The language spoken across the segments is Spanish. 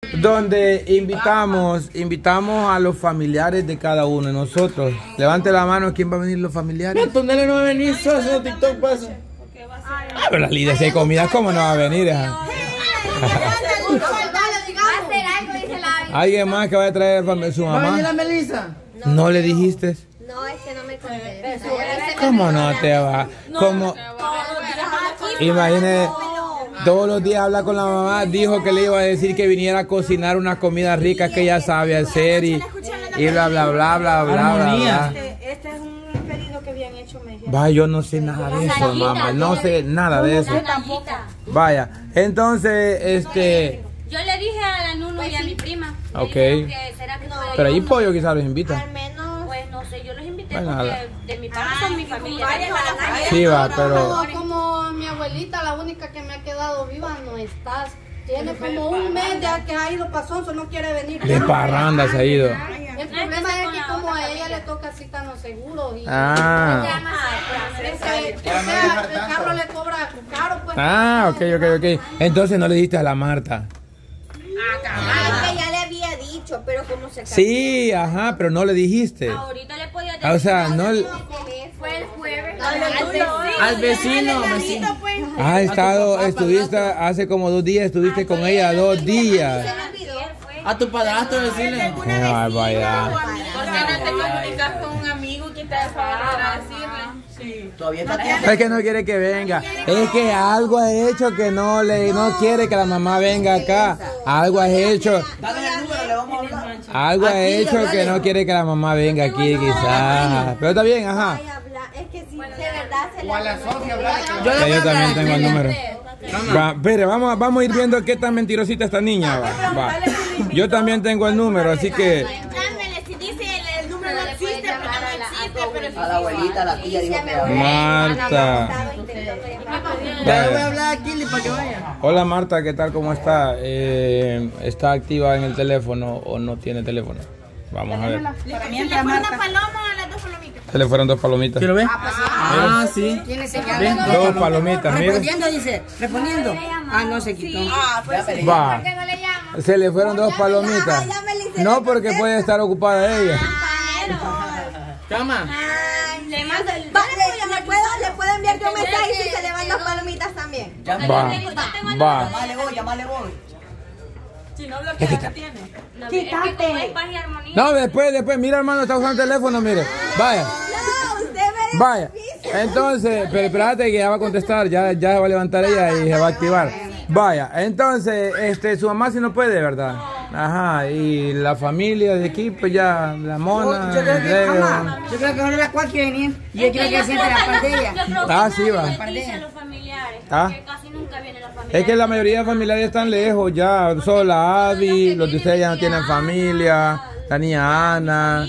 donde invitamos a los familiares de cada uno de nosotros. Levante la mano, ¿quién va a venir los familiares? No, Tonela no va a venir, solo haciendo TikTok pasa. Ah, pero las líderes de comida, ¿cómo no va a venir? ¿Alguien más que vaya a traer su mamá? ¿Va a venir la Melissa? ¿No le dijiste? No, es que no me conté. ¿Cómo no te va? ¿Cómo? Imagínese, todos los días habla con la mamá, dijo que le iba a decir que viniera a cocinar una comida rica que ella sabe hacer y bla, bla, bla, bla, bla, bla. Este es un pedido que habían hecho. Vaya, yo no sé nada de eso, mamá, no sé nada de eso. Vaya, entonces, yo le dije a la Nunu y a mi prima. Ok. Pero ahí pollo quizás los invita. Al menos, pues no sé, yo los invité bueno, porque de mi parte son mi familia. Sí, va, pero... Como mi abuelita, la única que me ha quedado viva, no estás. Tiene como un mes ya que ha ido para Sonso, no quiere venir. De parranda se ha ido. El problema es que como a ella le toca cita no seguro. Y el carro le cobra caro, pues. Ok. Entonces no le diste a la Marta. Que ya le había dicho, pero como se casó. Sí, ajá, pero no le dijiste. Ahorita le podía decir. O sea, no... Fue el jueves. Al vecino. Estuviste hace como 2 días, estuviste con ella 2 días. A tu padrastro decirle. Qué barbaridad. ¿Por qué no te comunicas con un amigo que te haga favor para decirle? Sí. Todavía está tiempo. Es que no quiere que venga. Es que algo ha hecho que no quiere que la mamá venga acá. Algo ha hecho. Dale el número, le vamos a hablar. Algo ha hecho que no quiere que la mamá venga aquí, quizás. Pero está bien, ajá. Es que sí, de verdad se O a la Sofía hablar. Yo también tengo el número. Va, espere, vamos a ir viendo qué tan mentirosita esta niña. Va. Yo también tengo el número, así que... Llámele, si dice el número no existe, porque no existe, pero A la abuelita, la tía dijo que Marta. Ya le voy a hablar a Kili para que vaya. Hola Marta, ¿qué tal? ¿Cómo está? ¿Está activa en el teléfono o no tiene teléfono? Vamos a ver. ¿Se le fue una paloma a las 2 palomitas? Se le fueron 2 palomitas. ¿Quiero ver? Sí. Ven, 2 palomitas, mire. Respondiendo, dice. Respondiendo. Ah, no se quitó. Va. Se le fueron 2 palomitas. No, porque puede estar ocupada ella. Cama. Le puedo enviar un mensaje si se le van las palomitas también. Va. Llamale voy. Si no bloquea, tiene. Quítate. No, después, mira hermano, está usando el teléfono, mire. Vaya. No, usted me Vaya. Entonces, pero espérate que ya va a contestar, ya se va a levantar ella y se va a activar. Vaya, entonces, su mamá sí no puede, ¿verdad? Ajá, y la familia de aquí, pues ya, la mona, Yo creo que ahora las 4 que venían. Y yo creo que siempre la parte de ella. Ah, sí, va. Los familiares, Ah. porque casi nunca vienen los familiares. Es que la mayoría de familiares están lejos ya, solo la Abby, los de ustedes ya no tienen familia, la niña Ana,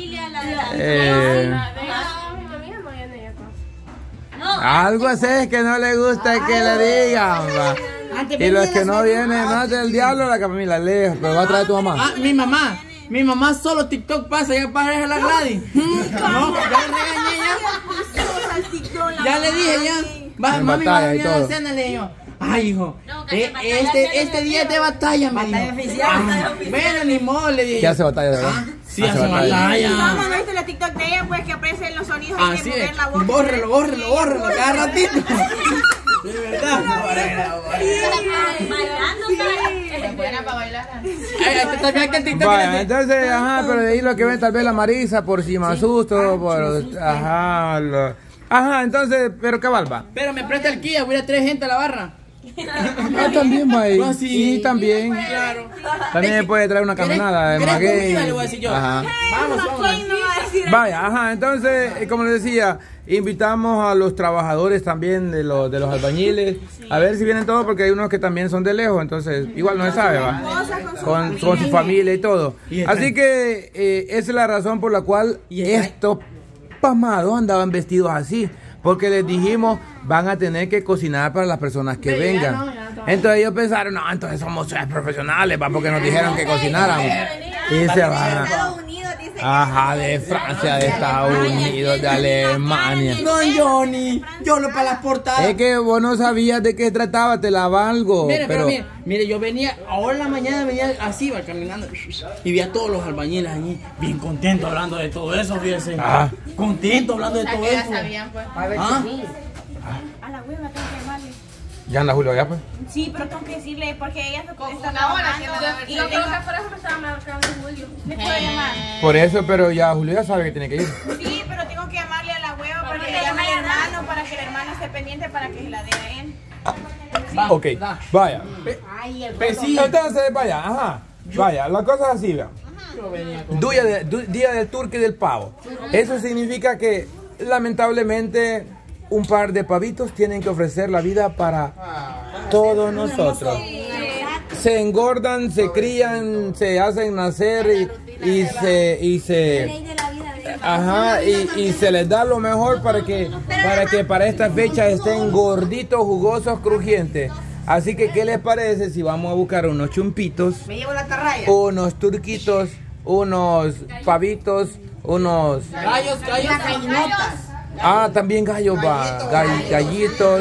algo así es que no le gusta que le digan, va. Y los que no vienen, no del diablo, la familia lejos, pero va a traer tu mamá. Ah, mi mamá solo TikTok pasa, ya para la Gladys. No, ya le regañé ya. Ya le dije ya. Va, En mami, batalla va a y venir a la todo. cena, le digo. Ay, hijo, este día es de batalla, me dijo. Bueno, ni modo, le dije. ¿Qué hace batalla de verdad? Sí, hace batalla. Vamos a ver la TikTok de ella, pues que aparecen los sonidos. Hay Así que es, mover la boca. bórrelo, cada ratito. De verdad. Es buena para bailar. Vaya, entonces, ajá, pero de ahí lo que ven tal vez la Marisa por si me asusto, por, ajá, entonces, pero cabal va. Pero me presta el Kia, voy a traer gente a la barra. Ah, también va ahí. No, Sí, también. Claro. También puede traer una caminada de ¿Querés maguey. comida? Le voy a decir yo. Ajá. Vamos. Vaya, ajá, entonces, como les decía, invitamos a los trabajadores también de los albañiles, a ver si vienen todos, porque hay unos que también son de lejos, entonces igual no se sabe, va, con su familia y todo. Así que esa es la razón por la cual estos pamados andaban vestidos así, porque les dijimos, van a tener que cocinar para las personas que vengan. Entonces ellos pensaron, no, entonces somos profesionales, va, porque nos dijeron que cocináramos. Y se van. Ajá, de Francia, de Estados Unidos, de Alemania. Don Johnny, yo lo para las portadas. Es que vos no sabías de qué trataba, te la valgo. Mire, pero mire, yo venía, ahora en la mañana venía así, va caminando, y vi a todos los albañiles allí, bien contentos hablando de todo eso, fíjense. Ah. Contentos hablando de todo Ya eso. sabían, pues. A ver, ¿Ah? sí. A la hueva tengo que llamarle. ya anda Julio, ya pues. Sí, pero tengo que decirle porque ella está Una hora trabajando. que debe haber Y sido. yo creo que por eso me estaba marcando Julio. ¿Me puede llamar? Por eso, pero ya Julio ya sabe que tiene que ir. Sí, pero tengo que llamarle a la hueva para que le llame al hermano, para que el hermano esté pendiente para que se la dé a él. Va, Ok, da. vaya. Pesito. Entonces, vaya, ajá. Vaya, la cosa es así, vea. Yo venía Día del turco y del pavo. Eso significa que, lamentablemente, un par de pavitos tienen que ofrecer la vida para todos nosotros. Se engordan, se crían, se hacen nacer y se les da lo mejor para que para esta fecha estén gorditos, jugosos, crujientes. Así que, ¿qué les parece si vamos a buscar unos chumpitos, Me llevo la tarraya. unos turquitos, unos pavitos, unos... Gallos. También gallos, gallitos.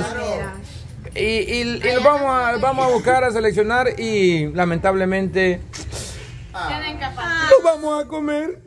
Y los vamos a buscar, a seleccionar y lamentablemente Tienen que pasar. los vamos a comer.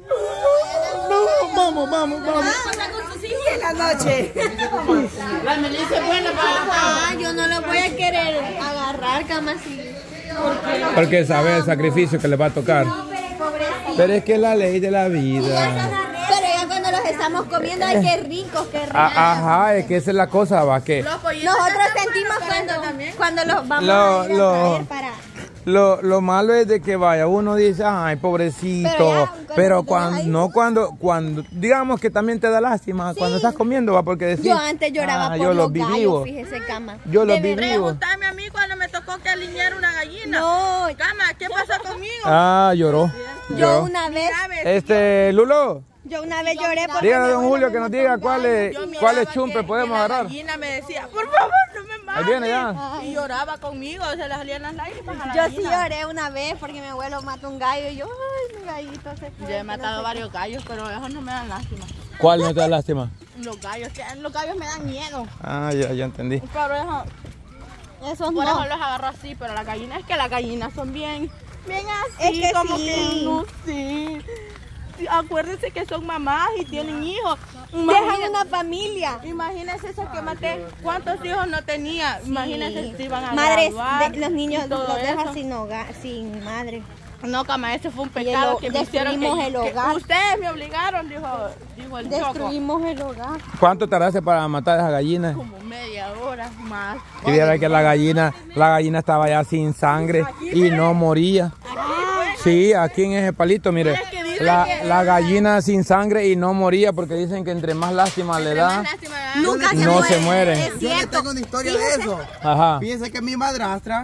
No, vamos. En la noche. La Melissa es buena para Yo no lo voy a querer agarrar, cama así. Porque sabe el sacrificio que les va a tocar. Pero es que es la ley de la vida. Pero ya cuando los estamos comiendo, ay, qué ricos, qué ricos. Ajá, es que esa es la cosa, va, que Nosotros sentimos cuando los vamos Lo- a ir a lo- traer para... lo malo es de que vaya, uno dice, ay, pobrecito, pero cuando digamos que también te da lástima cuando estás comiendo, va, porque decís, Yo antes lloraba por yo los vi gallos, vivo, fíjese, cama. yo los vi vivos. Pregúntame a mí cuando me tocó que alinear una gallina. No, Cama, ¿qué pasó conmigo? Lloró. yo una vez Lulo, lloré porque... dígale a don Julio que nos diga cuáles chumpes podemos La agarrar. gallina me decía, por favor, no me mates. Ahí viene ya. Y lloraba conmigo, se le salían las lágrimas a la Yo sí gallina. lloré una vez porque mi abuelo mató un gallo y yo, ay, mi gallito se fue. Yo he matado varios gallos, pero esos no me dan lástima. ¿Cuál no te da lástima? Los gallos me dan miedo. Ya entendí. Pero eso, Esos por no. eso los agarro así, pero las gallinas, es que las gallinas son bien así, Es que como sí. que no sé. Sí, acuérdense que son mamás y tienen hijos. Dejan una familia. Imagínense eso que maté. ¿Cuántos hijos no tenía? Imagínense si iban a Madres, graduar los niños y todo los dejan eso. sin hogar, sin madre. No, cama, ese fue un Y pecado que me hicieron. destruimos el hogar. Ustedes me obligaron, dijo el Choco. Destruimos el hogar. ¿Cuánto tardaste para matar a esa gallina? Como media hora más. Y viera que la gallina estaba ya sin sangre y no moría. Sí, aquí en ese palito, mire, la gallina sin sangre y no moría porque dicen que entre más lástima le da, Nunca no se muere. Es Yo le cierto. tengo una historia de eso. Ajá. Fíjense que mi madrastra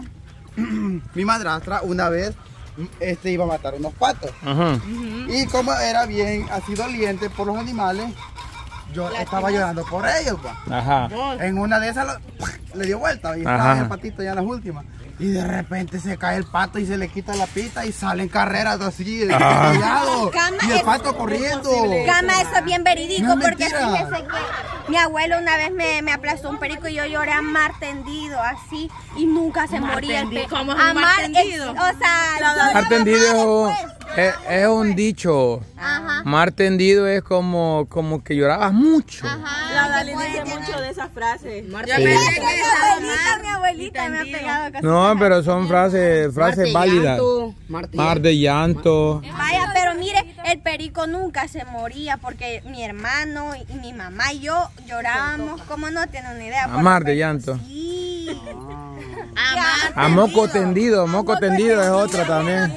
una vez iba a matar unos patos. Ajá. Y como era bien así doliente por los animales, yo estaba llorando por ellos, pa. Ajá. En una de esas le dio vuelta y Ajá. estaba el patito ya en las últimas. Y de repente se cae el pato y se le quita la pita y salen carreras así, descabellados. Cama, Y el es- pato corriendo. Cama, eso es bien verídico No es porque mentira. fíjese que mi abuelo una vez me aplastó un perico y yo lloré a mar tendido así y nunca se moría el perico. ¿Cómo es un mar tendido? O sea, yo Mar tendido lloraba es un dicho. Ajá. Mar tendido es como que llorabas mucho. La Dali dice mucho de esas frases. Sí. Mi abuelita me ha pegado cositas. No, pero son frases válidas. Mar de llanto. Vaya, pero mire, el perico nunca se moría porque mi hermano y mi mamá y yo llorábamos, como no tienen una idea. por Mar los de pericos. llanto. Sí. A moco tendido es otra también.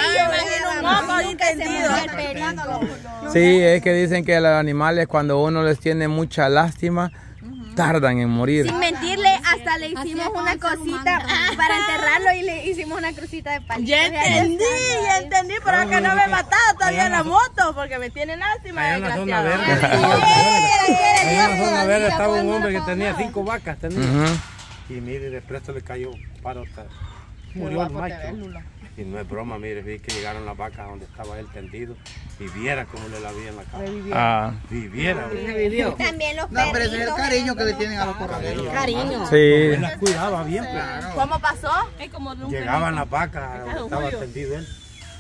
Sí, es que dicen que los animales cuando uno les tiene mucha lástima, tardan en morir. Sin mentirle, hasta le hicimos una cosita para enterrarlo y le hicimos una crucita de palito. Ya entendí, pero que no me he matado todavía en la moto porque me tiene lástima. Allá en la zona desgraciado. verde. Allá en la zona verde estaba un hombre que tenía 5 vacas. Ujú. Y mire, de presto le cayó para otra. Murió el macho. Y no es broma, mire, vi que llegaron las vacas donde estaba él tendido y viera cómo le la vi en la cara. Viviera. También los No, pero ese es el perritos. cariño que le tienen a los corraleros. Cariño. Sí. Él las cuidaba bien. Claro. ¿Cómo pasó? Llegaban las vacas donde estaba tendido él.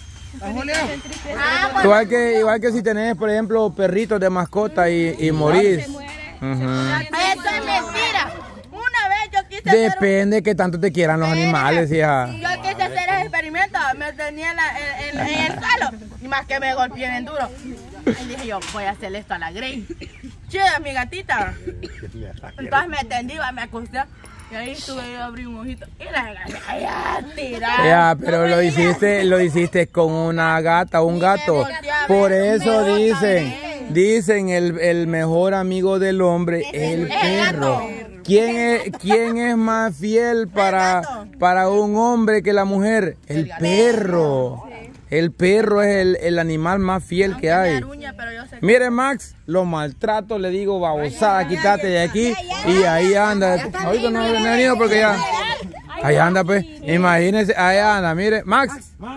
Igual que si tenés, por ejemplo, perritos de mascota y morís. Eso es mentira. Una vez yo quise Depende que tanto te quieran los animales, hija. yo quise hacer el experimento, me tenía en el suelo y más que me golpeé bien duro. Y dije yo, voy a hacer esto a la Grey. Chida, mi gatita. Entonces me tendí, me acosté. Y ahí estuve, yo abrí un ojito y la gata tirada. Ya, pero lo hiciste con una gata o un gato. Por eso dicen el mejor amigo del hombre, el perro. ¿Quién es más fiel para un hombre que la mujer? El perro. El perro es el animal más fiel que hay. Mire, Max, lo maltrato, le digo, babosada, quítate de aquí. Y ahí anda. Ahorita no he venido porque ya. Ahí anda, pues. Imagínense, ahí anda, mire. Max.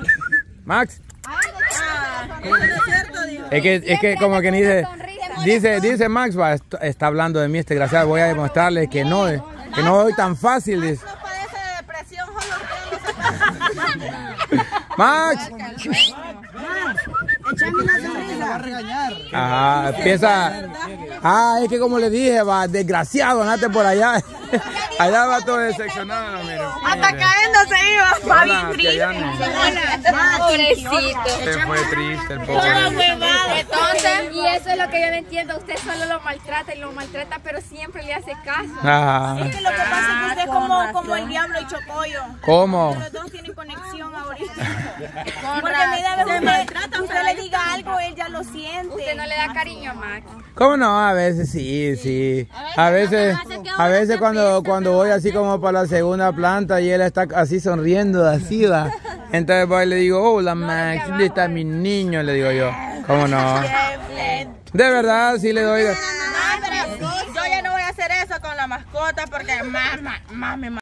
Es que como que dice Max, va, está hablando de mí este desgraciado. Voy a demostrarle que no soy tan fácil. Dice. Max. Echame una sonrisa. Va a regañar. Ajá, empieza. Es que como le dije, va, desgraciado, andate por allá. Allá va todo decepcionado, mire. Hasta cayendo se iba. Hola, Pobrecito. se fue triste el pobre. Entonces, y eso es lo que yo no entiendo. Usted solo lo maltrata y lo maltrata, pero siempre le hace caso. Ajá. Es que lo que pasa es que usted es como el diablo y Chocoyo. ¿Cómo? Los dos tienen conexión ahorita. Porque mira, usted le diga algo, él ya lo siente. Usted no le da cariño a Max. ¿Cómo no? A veces sí. A veces cuando voy así como para la segunda planta y él está así sonriendo, así va. Entonces voy y le digo, hola Max, ¿dónde está mi niño? Le digo yo. ¿Cómo no? De verdad, sí le doy. Yo ya no voy a hacer eso con la mascota porque más me